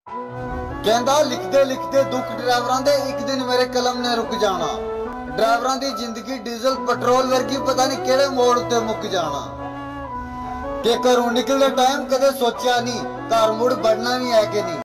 कहता लिखते लिखते दुख ड्राइवरां दे एक दिन मेरे कलम ने रुक जाना। ड्राइवरां दी जिंदगी डीजल पेट्रोल वर्गी पता नहीं केड़े मोड़ उत्ते मुक जाना। के घरों निकलदे टाइम कदे सोचा नहीं घर मुड़ बढ़ना भी है कि नहीं।